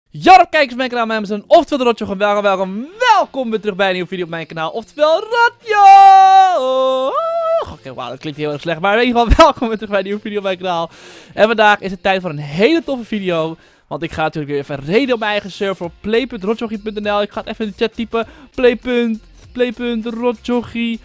Yo, kijkers van mijn kanaal, mijn naam is oftewel de Rotjoch en welkom weer terug bij een nieuwe video op mijn kanaal, oftewel Rotjoch! Oké, wauw, dat klinkt heel erg slecht, maar in ieder geval welkom weer terug bij een nieuwe video op mijn kanaal. En vandaag is het tijd voor een hele toffe video, want ik ga natuurlijk weer even raiden op mijn eigen server op play.rotjochie.nl. Ik ga het even in de chat typen, play.rotjochie.nl.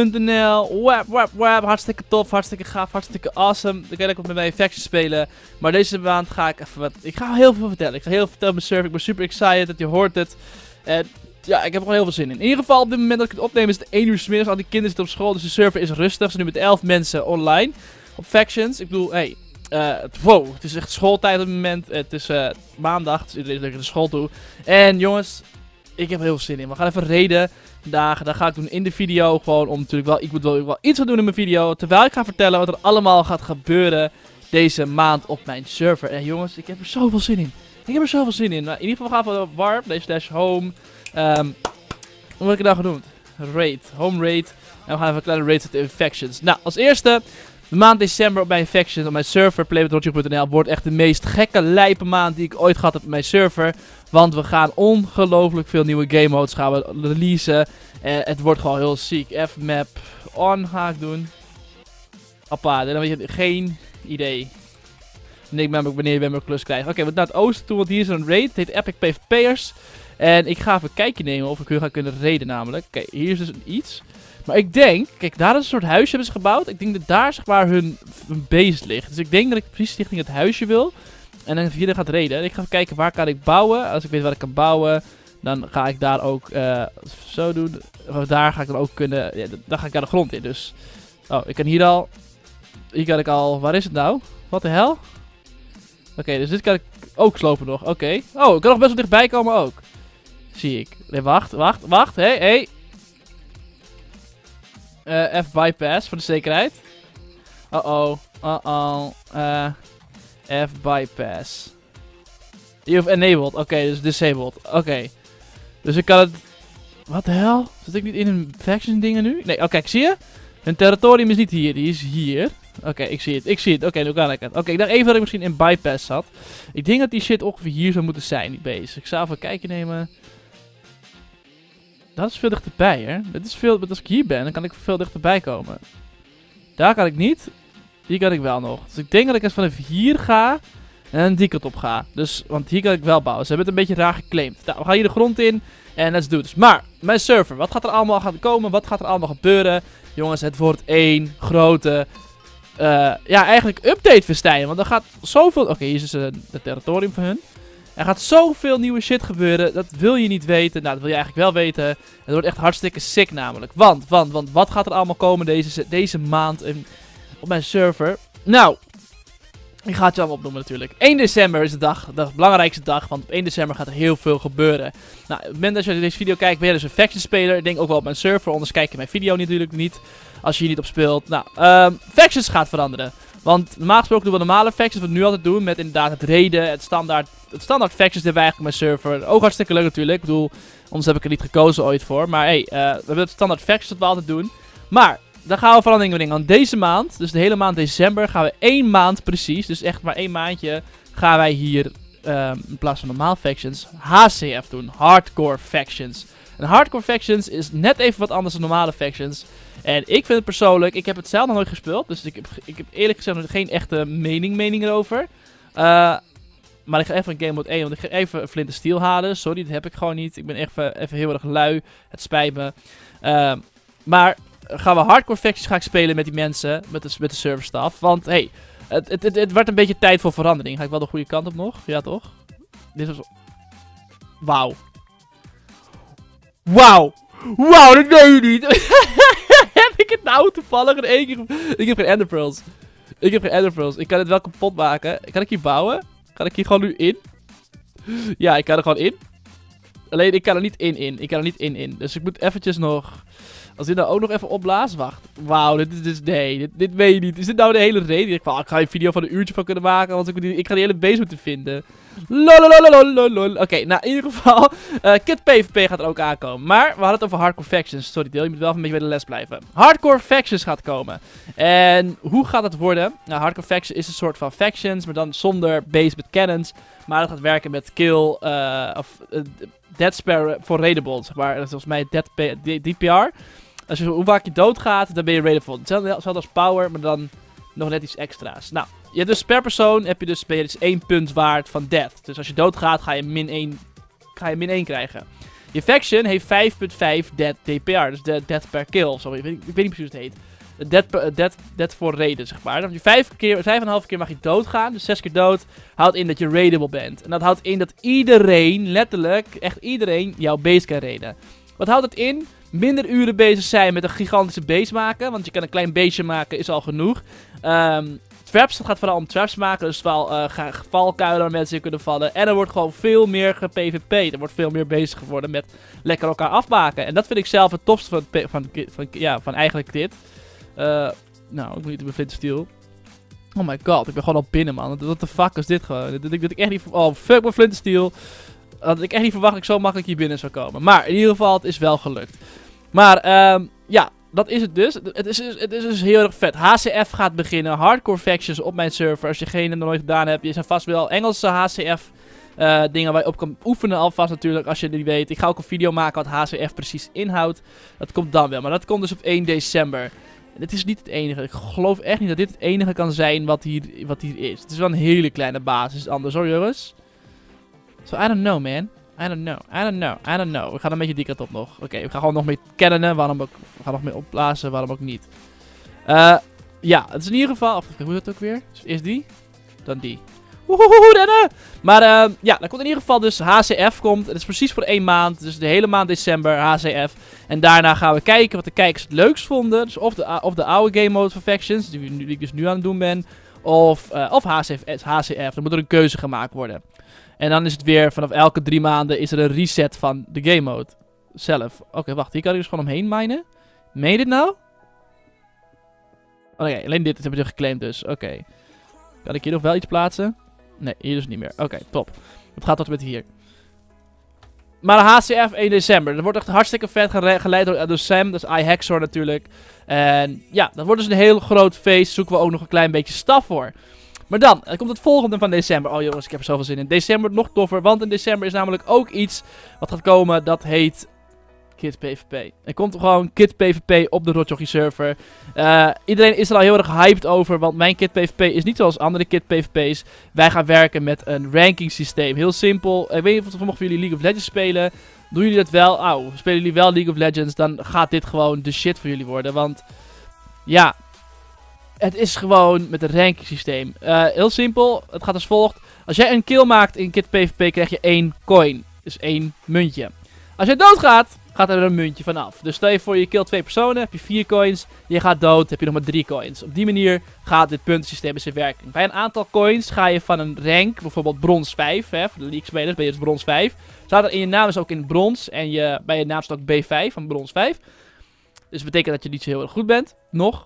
Web, hartstikke tof, hartstikke gaaf, hartstikke awesome. Dan kan ik ook met mijn factions spelen. Maar deze maand ga ik even wat... Ik ga heel veel vertellen. Ik ga heel veel vertellen op mijn server. Ik ben super excited, je hoort het. En ja, ik heb er gewoon heel veel zin in. In ieder geval, op dit moment dat ik het opneem is het 1 uur 's middags. Al die kinderen zitten op school, dus de server is rustig. Ze zijn nu met 11 mensen online op factions. Ik bedoel, hey, wow, het is echt schooltijd op het moment. Het is maandag, dus iedereen is lekker naar school toe. En jongens, ik heb er heel veel zin in. We gaan even raiden vandaag. Dat ga ik doen in de video. Gewoon om natuurlijk wel, ik moet wel iets gaan doen in mijn video. Terwijl ik ga vertellen wat er allemaal gaat gebeuren deze maand op mijn server. En jongens, ik heb er zoveel zin in. Ik heb er zoveel zin in. Nou, in ieder geval gaan we warp, /home. Wat heb ik nou genoemd? Raid. Home raid. En we gaan even een kleine raid zetten in factions. Nou, als eerste, de maand december op mijn faction, op mijn server, play.rotjoch.nl, wordt echt de meest gekke lijpe maand die ik ooit gehad heb op mijn server. Want we gaan ongelooflijk veel nieuwe game modes gaan we releasen. Het wordt gewoon heel ziek. F-map on ga ik doen. Appa, dan heb je geen idee. Wanneer je weer mijn klus krijgt. Oké, we gaan naar het oosten toe, want hier is een raid. Het heet Epic PvP'ers. En ik ga even een kijkje nemen of we gaan kunnen raiden namelijk. Oké, hier is dus iets. Maar ik denk, kijk, daar is een soort huisje hebben ze gebouwd. Ik denk dat daar zeg maar hun base ligt. Dus ik denk dat ik precies richting het huisje wil. En dan hier gaat raiden. Ik ga even kijken waar kan ik bouwen. Als ik weet waar ik kan bouwen, dan ga ik daar ook zo doen. Daar ga ik dan ook kunnen. Ja, dan ga ik daar de grond in. Dus. Oh, ik kan hier al. Hier kan ik al. Waar is het nou? Wat de hel? Oké, dus dit kan ik ook slopen nog. Oké. Oh, ik kan nog best wel dichtbij komen ook. Zie ik. Nee, wacht. Hey. F-bypass voor de zekerheid. F-bypass. Je hoeft enabled. Oké, dus disabled. Oké. Dus ik kan het... Wat de hel? Zit ik niet in een faction dingen nu? Nee, kijk, zie je? Hun territorium is niet hier, die is hier. Oké, ik zie het. Oké, nu kan ik het. Oké, ik dacht even dat ik misschien in bypass zat. Ik denk dat die shit ongeveer hier zou moeten zijn, die base. Ik zou even een kijkje nemen. Dat is veel dichterbij, hè? Dit is veel... Als ik hier ben, dan kan ik veel dichterbij komen. Daar kan ik niet. Hier kan ik wel nog. Dus ik denk dat ik eens vanaf hier ga en die kant op ga. Dus, want hier kan ik wel bouwen. Ze hebben het een beetje raar geclaimd. Nou, we gaan hier de grond in en let's do this. Maar, mijn server. Wat gaat er allemaal gaan komen? Wat gaat er allemaal gebeuren? Jongens, het wordt één grote... ja, eigenlijk update-festijn. Want er gaat zoveel... Oké, hier is dus het territorium van hun. Er gaat zoveel nieuwe shit gebeuren. Dat wil je niet weten. Nou, dat wil je eigenlijk wel weten. Het wordt echt hartstikke sick namelijk. Want wat gaat er allemaal komen deze maand op mijn server? Nou, ik ga het je allemaal opnoemen natuurlijk. 1 december is de belangrijkste dag. Want op 1 december gaat er heel veel gebeuren. Nou, op het moment dat je deze video kijkt, ben je dus een faction speler. Ik denk ook wel op mijn server. Anders kijk je mijn video natuurlijk niet. Als je hier niet op speelt. Nou, factions gaat veranderen. Want normaal gesproken doen we normale factions, wat we nu altijd doen, met inderdaad het raiden, het standaard factions die wij eigenlijk op mijn server. Ook hartstikke leuk natuurlijk, ik bedoel, anders heb ik er niet gekozen ooit voor. Maar hey, we hebben het standaard factions dat we altijd doen. Maar, daar gaan we veranderingen brengen. Want deze maand, dus de hele maand december, gaan we 1 maand precies, dus echt maar 1 maandje, gaan wij hier, in plaats van normaal factions, HCF doen. Hardcore factions. En hardcore factions is net even wat anders dan normale factions. En ik vind het persoonlijk, ik heb het zelf nog nooit gespeeld. Dus ik heb eerlijk gezegd nog geen echte mening erover. Maar ik ga even een game mode 1, want ik ga even Flint & Steel halen. Sorry, dat heb ik gewoon niet. Ik ben even heel erg lui. Het spijt me. Maar gaan we hardcore factions ga ik spelen met die mensen, met de serverstaf. Want hey, het wordt een beetje tijd voor verandering. Ga ik wel de goede kant op nog? Ja toch? Dit was... Wauw. Wauw, dat weet je niet. Heb ik het nou toevallig in één keer... Ik heb geen enderpearls. Ik kan het wel kapot maken. Kan ik hier bouwen? Kan ik hier gewoon nu in? Ja, ik kan er gewoon in. Alleen ik kan er niet in. Dus ik moet eventjes nog... Als dit nou ook nog even opblaast, wacht. Wauw, dit is dus, nee, dit weet je niet. Is dit nou de hele reden? Ik ga een video van een uurtje van kunnen maken, want ik ga die hele base moeten vinden. Lolololololol. Oké, nou in ieder geval, Kit PvP gaat er ook aankomen. Maar we hadden het over Hardcore Factions. Sorry Deel, je moet wel een beetje bij de les blijven. Hardcore Factions gaat komen. En hoe gaat het worden? Nou, Hardcore Factions is een soort van factions, maar dan zonder base met cannons. Maar dat gaat werken met kill, dead spare voor raidable, zeg maar. Dat is volgens mij DPR. Hoe vaak je doodgaat, dan ben je raidable. Hetzelfde als power, maar dan nog net iets extra's. Nou, je hebt dus per persoon ben je dus 1 punt waard van death. Dus als je doodgaat, ga je min 1 krijgen. Je faction heeft 5.5 death DPR, dus de death per kill of zo. Ik weet niet precies hoe het heet. Death voor raiden, zeg maar. Dan 5,5 keer mag je doodgaan, dus 6 keer dood. Houdt in dat je raidable bent. En dat houdt in dat iedereen, letterlijk, echt iedereen, jouw base kan raiden. Wat houdt het in? Minder uren bezig zijn met een gigantische base maken. Want je kan een klein beestje maken, is al genoeg. Traps, het gaat vooral om traps maken. Dus wel valkuilen waar mensen in kunnen vallen. En er wordt gewoon veel meer gepvp'd. Er wordt veel meer bezig geworden met lekker elkaar afmaken. En dat vind ik zelf het tofste van eigenlijk dit. Nou, ik moet niet op mijn flintersteel. Oh my god, ik ben gewoon al binnen, man. What the fuck is dit gewoon? Dat ik echt niet... Oh, fuck mijn flintersteel. Dat ik echt niet verwacht dat ik zo makkelijk hier binnen zou komen. Maar in ieder geval, het is wel gelukt. Maar, ja, dat is het dus. Het is dus heel erg vet. HCF gaat beginnen. Hardcore factions op mijn server. Als je geen nog nooit gedaan hebt, je zijn vast wel Engelse HCF dingen waar je op kan oefenen alvast natuurlijk, als je het niet weet. Ik ga ook een video maken wat HCF precies inhoudt. Dat komt dan wel. Maar dat komt dus op 1 december. En het is niet het enige. Ik geloof echt niet dat dit het enige kan zijn wat hier is. Het is wel een hele kleine basis. Anders hoor, jongens. So, I don't know, man. I don't know. We gaan een beetje die kant op nog. Oké, we gaan gewoon nog meer kennen. Waarom ook? We gaan nog meer opblazen. Waarom ook niet? Ja, het is in ieder geval... Hoe is het ook weer? Dus eerst die. Dan die. Woehoehoe, rennen! Maar ja, dan komt in ieder geval dus HCF komt. Het is precies voor 1 maand. Dus de hele maand december HCF. En daarna gaan we kijken wat de kijkers het leukst vonden. Dus of de oude game mode van factions, die ik dus nu aan het doen ben. Of HCF. Dan moet er een keuze gemaakt worden. En dan is het weer, vanaf elke 3 maanden is er een reset van de game mode zelf. Oké, wacht. Hier kan ik dus gewoon omheen minen. Meen je dit nou? Oké, alleen dit heb ik geclaimd dus. Oké. Kan ik hier nog wel iets plaatsen? Nee, hier dus niet meer. Oké, top. Het gaat tot met hier. Maar de HCF 1 december. Dat wordt echt hartstikke vet geleid door Sam. Dat is iHaxor natuurlijk. En ja, dat wordt dus een heel groot feest. Zoeken we ook nog een klein beetje staf voor. Maar dan komt het volgende van december. Oh jongens, ik heb er zoveel zin in. December wordt nog toffer. Want in december is namelijk ook iets wat gaat komen. Dat heet Kit PvP. Er komt gewoon Kit PvP op de Rotjochie server. Iedereen is er al heel erg hyped over. Want mijn Kit PvP is niet zoals andere Kit PvP's. Wij gaan werken met een ranking systeem. Heel simpel. Ik weet niet of sommigen van jullie League of Legends spelen. Doen jullie dat wel? Spelen jullie wel League of Legends? Dan gaat dit gewoon de shit voor jullie worden. Want ja... Het is gewoon met een ranking systeem. Heel simpel. Het gaat als volgt. Als jij een kill maakt in Kit PvP krijg je 1 coin. Dus 1 muntje. Als jij doodgaat, gaat er een muntje vanaf. Dus stel je voor je killt 2 personen, heb je 4 coins. Je gaat dood, heb je nog maar 3 coins. Op die manier gaat dit puntensysteem in zijn werking. Bij een aantal coins ga je van een rank, bijvoorbeeld brons 5. Hè, voor de league spelers ben je dus brons 5. Staat er in je naam dus ook in brons. En bij je naam staat ook B5 van brons 5. Dus dat betekent dat je niet zo heel erg goed bent. Nog.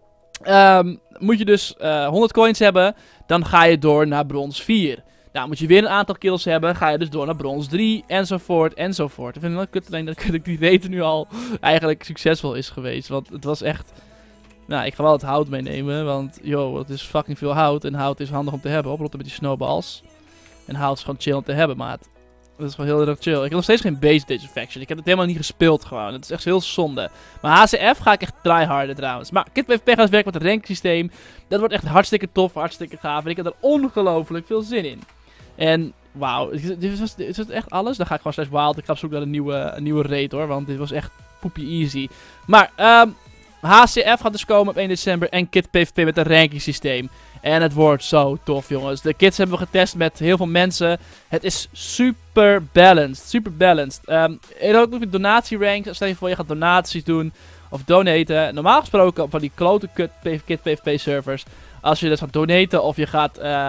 Moet je dus 100 coins hebben, dan ga je door naar brons 4. Nou, moet je weer een aantal kills hebben, ga je dus door naar brons 3, enzovoort, enzovoort. Ik vind het wel kut alleen dat ik die reden nu al eigenlijk succesvol is geweest. Want het was echt... Nou, ik ga wel het hout meenemen, want joh, het is fucking veel hout. En hout is handig om te hebben, oprotten met die snowballs. En hout is gewoon chill om te hebben, maat. Dat is gewoon heel erg chill. Ik heb nog steeds geen base deze faction. Ik heb het helemaal niet gespeeld gewoon. Het is echt heel zonde. Maar HCF ga ik echt tryharden trouwens. Maar Kit PvP gaat werken met het ranksysteem. Dat wordt echt hartstikke tof, hartstikke gaaf. En ik heb er ongelooflijk veel zin in. En wauw, is het echt alles? Dan ga ik gewoon wild. Ik ga op zoek naar een nieuwe raid hoor. Want dit was echt poepie easy. Maar HCF gaat dus komen op 1 december. En Kit PvP met een ranking systeem. En het wordt zo tof, jongens. De kits hebben we getest met heel veel mensen. Het is super balanced. Super balanced. Er ook nog een donatierank. Stel je voor, je gaat donaties doen. Of donaten. Normaal gesproken van die klote Kit PvP servers. Als je dus gaat donaten of je gaat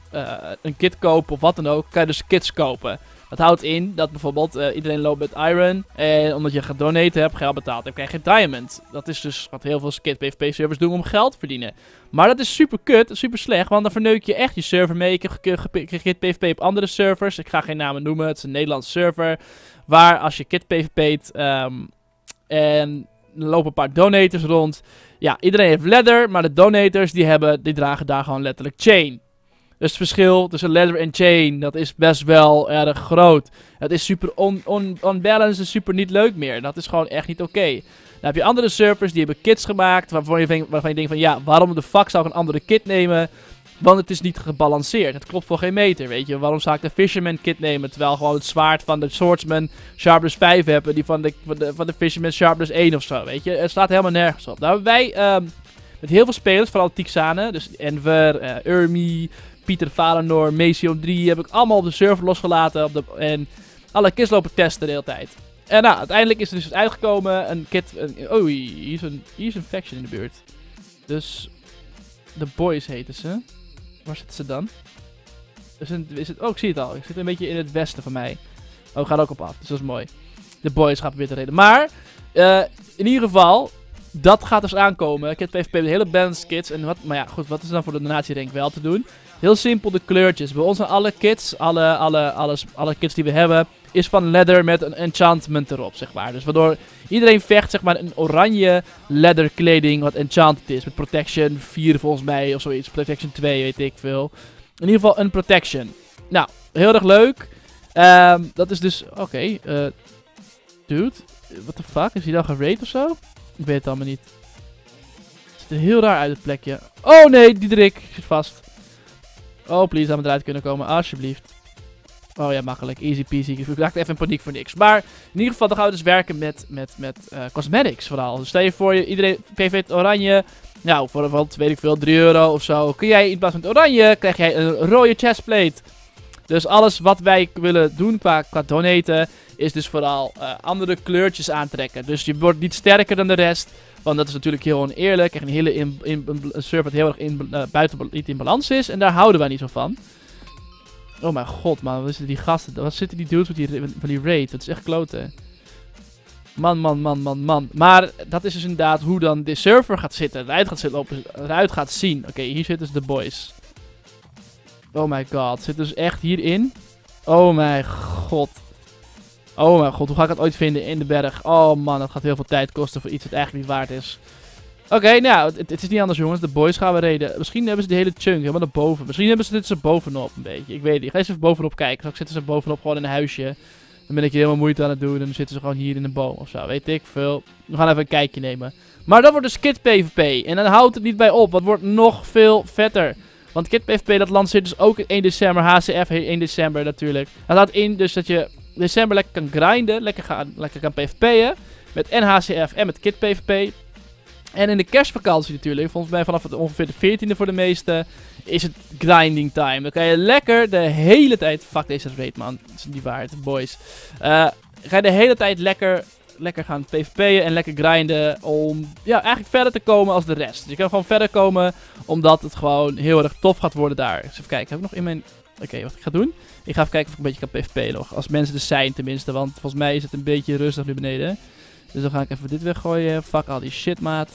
een kit kopen of wat dan ook, kan je dus kits kopen. Dat houdt in dat bijvoorbeeld iedereen loopt met iron. En omdat je gaat donaten, hebt geld betaald, dan krijg je diamond. Dat is dus wat heel veel skit PvP servers doen om geld te verdienen. Maar dat is super kut, super slecht, want dan verneuk je echt je server mee. Ik heb kit PvP op andere servers. Ik ga geen namen noemen, het is een Nederlandse server. Waar als je kit PvP't en er lopen een paar donators rond. Ja, iedereen heeft leather, maar de donators die dragen daar gewoon letterlijk chain. Dus het verschil tussen leather en chain, dat is best wel erg groot. Het is super unbalanced en super niet leuk meer. Dat is gewoon echt niet oké. Dan heb je andere servers die hebben kits gemaakt waarvan je denkt van ja, waarom de fuck zou ik een andere kit nemen? Want het is niet gebalanceerd. Het klopt voor geen meter, weet je. Waarom zou ik de Fisherman kit nemen terwijl gewoon het zwaard van de Swordsman Sharpness 5 hebben, die van de Fisherman Sharpness 1 of zo, weet je. Het staat helemaal nergens op. Nou hebben wij met heel veel spelers, vooral Tixane, dus Enver, Urmi, Pieter Valenor, Mesium 3, heb ik allemaal op de server losgelaten en alle kits lopen testen de hele tijd. En nou, uiteindelijk is er dus uitgekomen een kit. Oei, hier is een faction in de buurt. Dus de boys heten ze. Waar zitten ze dan? Oh, ik zie het al. Ik zit een beetje in het westen van mij. Oh, gaat ook op af, dus dat is mooi. De boys gaan proberen te reden. Maar, in ieder geval, dat gaat dus aankomen. Kit PvP met hele balanced kits. En maar ja, goed, wat is dan voor de donatierank wel te doen? Heel simpel, de kleurtjes. Bij ons zijn alle kits, alle kits die we hebben, is van leather met een enchantment erop, zeg maar. Dus waardoor iedereen vecht, zeg maar, een oranje leather kleding wat enchanted is. Met protection 4 volgens mij, of zoiets. Protection 2, weet ik veel. In ieder geval een protection. Nou, heel erg leuk. Dat is dus, oké. Dude, what the fuck? Is hij dan geraid of zo? Ik weet het allemaal niet. Het ziet er heel raar uit, het plekje. Oh nee, Diederik zit vast. Oh, please, laat me eruit kunnen komen, alsjeblieft. Oh ja, makkelijk. Easy peasy. Ik raakte even in paniek voor niks. Maar in ieder geval, dan gaan we dus werken met cosmetics vooral. Dus stel je voor, iedereen PvP het oranje. Nou, voor bijvoorbeeld, weet ik veel, 3 euro of zo. Kun jij in plaats van het oranje, krijg jij een rode chestplate. Dus alles wat wij willen doen qua donaten, is dus vooral andere kleurtjes aantrekken. Dus je wordt niet sterker dan de rest. Want dat is natuurlijk heel oneerlijk. Een hele een server dat heel erg niet in balans is. En daar houden wij niet zo van. Oh mijn god, man. Wat zitten die gasten? Wat zitten die dudes van die raid? Dat is echt kloten. Man. Maar dat is dus inderdaad hoe dan de server gaat zitten. Eruit gaat zien. Oké, hier zitten dus de boys. Oh my god. Zitten dus echt hierin. Oh mijn god. Oh mijn god, hoe ga ik het ooit vinden in de berg? Oh man, dat gaat heel veel tijd kosten voor iets wat eigenlijk niet waard is. Oké, nou, het is niet anders jongens. De boys gaan we reden. Misschien hebben ze de hele chunk helemaal naar boven. Misschien hebben ze dit zo bovenop een beetje. Ik weet het niet. Ik ga eens even bovenop kijken. Straks zitten ze bovenop gewoon in een huisje. Dan ben ik hier helemaal moeite aan het doen. En dan zitten ze gewoon hier in een boom of zo. Weet ik veel. We gaan even een kijkje nemen. Maar dat wordt dus Kit PvP. En dan houdt het niet bij op. Wat wordt nog veel vetter. Want Kit PvP dat lanceert dus ook 1 december. HCF 1 december natuurlijk. Dat houdt in dus dat je december lekker kan grinden. Lekker kan PvP'en. Met NHCF en met Kit PvP. En in de kerstvakantie natuurlijk, volgens mij vanaf ongeveer de 14e voor de meeste, is het grinding time. Dan kan je lekker de hele tijd... Fuck deze raid man, dat is niet waard, boys. Ga je de hele tijd lekker gaan PvP'en en lekker grinden om ja, eigenlijk verder te komen als de rest. Dus je kan gewoon verder komen, omdat het gewoon heel erg tof gaat worden daar. Dus even kijken, heb ik nog in mijn... Oké, wat ik ga doen? Ik ga even kijken of ik een beetje kan PvP'en nog. Als mensen er zijn tenminste, want volgens mij is het een beetje rustig nu beneden. Dus dan ga ik even dit weggooien. Fuck al die shit, maat.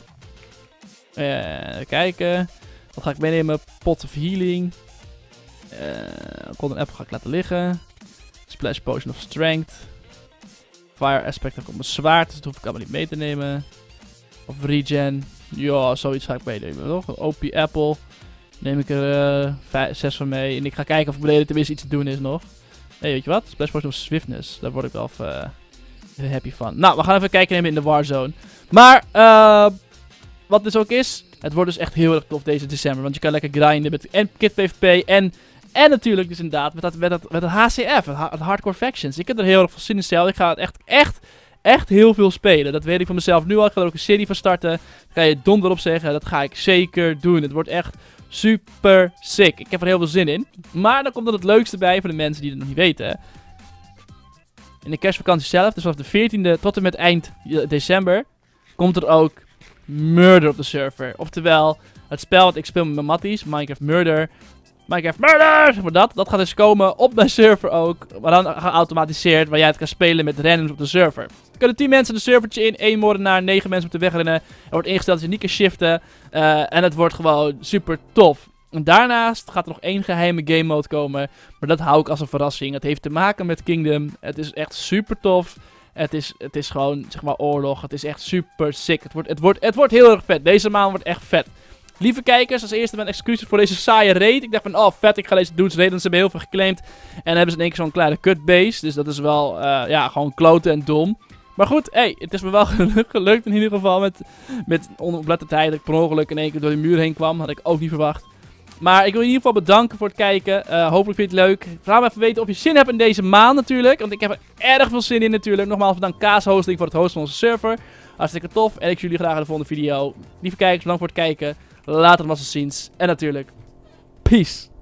Kijken. Wat ga ik meenemen? Pot of healing. Golden apple ga ik laten liggen. Splash potion of strength. Fire aspect heb ik op mijn zwaard. Dus dat hoef ik allemaal niet mee te nemen. Of regen. Ja, zoiets ga ik meenemen. Toch? Een OP apple. Neem ik er 6 van mee. En ik ga kijken of beneden tenminste iets te doen is nog. Hey, weet je wat? Splash potion of swiftness. Daar word ik wel happy van. Nou, we gaan even kijken nemen in de Warzone. Maar, wat dus ook is, het wordt dus echt heel erg tof deze december. Want je kan lekker grinden met Kit PvP en natuurlijk dus inderdaad met het HCF, het Hardcore Factions. Ik heb er heel erg veel zin in zelf. Ik ga het echt heel veel spelen. Dat weet ik van mezelf nu al. Ik ga er ook een serie van starten. Daar ga je donder op zeggen. Dat ga ik zeker doen. Het wordt echt super sick. Ik heb er heel veel zin in. Maar dan komt er het leukste bij voor de mensen die het nog niet weten. In de kerstvakantie zelf, dus vanaf de 14e tot en met eind december, komt er ook Murder op de server. Oftewel, het spel wat ik speel met mijn matties, Minecraft Murder, Minecraft Murder! Maar dat gaat dus komen op mijn server ook. Maar dan geautomatiseerd, waar jij het kan spelen met randoms op de server. Er kunnen 10 mensen een servertje in, 1 moordenaar, 9 mensen moeten wegrennen. Er wordt ingesteld dat je niet kan shiften. En het wordt gewoon super tof. En daarnaast gaat er nog 1 geheime game mode komen. Maar dat hou ik als een verrassing. Het heeft te maken met Kingdom. Het is echt super tof. Het is gewoon, zeg maar, oorlog. Het is echt super sick. Het wordt heel erg vet. Deze maand wordt echt vet. Lieve kijkers, als eerste mijn excuses voor deze saaie raid. Ik dacht van, oh vet, ik ga deze dudes raiden. Ze hebben heel veel geclaimd. En dan hebben ze in één keer zo'n kleine cutbase. Dus dat is wel, ja, gewoon kloten en dom. Maar goed, hey, het is me wel gelukt in ieder geval. Met onoplettendheid dat ik per ongeluk in één keer door de muur heen kwam. Had ik ook niet verwacht. Maar ik wil in ieder geval bedanken voor het kijken. Hopelijk vind je het leuk. Laat me even weten of je zin hebt in deze maand natuurlijk. Want ik heb er erg veel zin in natuurlijk. Nogmaals bedankt Kaas Hosting voor het hosten van onze server. Hartstikke tof. En ik zie jullie graag in de volgende video. Lieve kijkers, bedankt voor het kijken. Later nog eens ziens. En natuurlijk, peace.